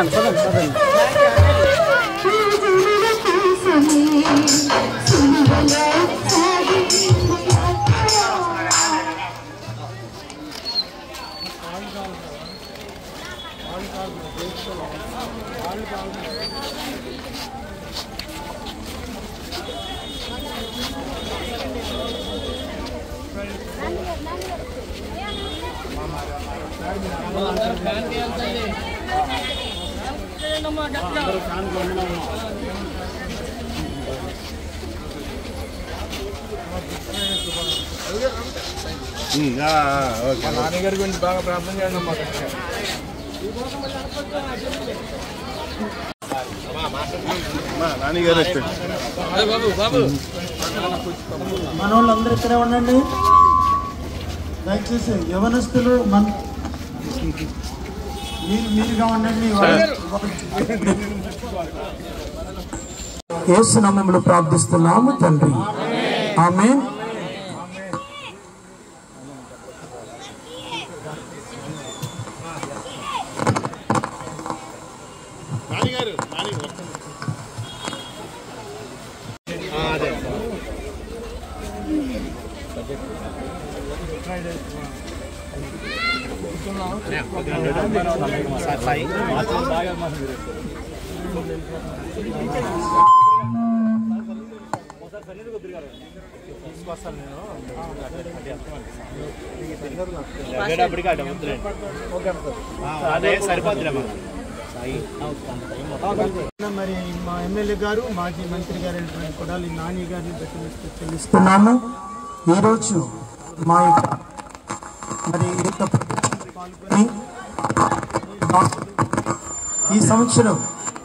నాన్నగారి గురించి బాగా ప్రార్థన చేయండి అమ్మా. మనోళ్ళందరూ ఇక్కడే ఉండండి దయచేసి. యవనస్తులు మీరుగా ఉండండి. యేసు నామములో ప్రార్థిస్తున్నాము తండ్రి, ఆమేన్. మరి మా ఎమ్మెల్యే గారు మాజీ మంత్రి గారు కొడాలి నాని గారిని చెల్లిస్తున్నాము. ఈరోజు మా మరి పాల్గొని ఈ సంవత్సరం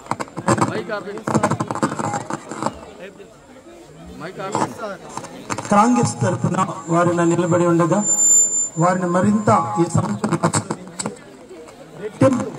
కాంగ్రెస్ తరఫున వారిని నిలబడి ఉండగా వారిని మరింత ఈ సంవత్సరం రెట్టింపు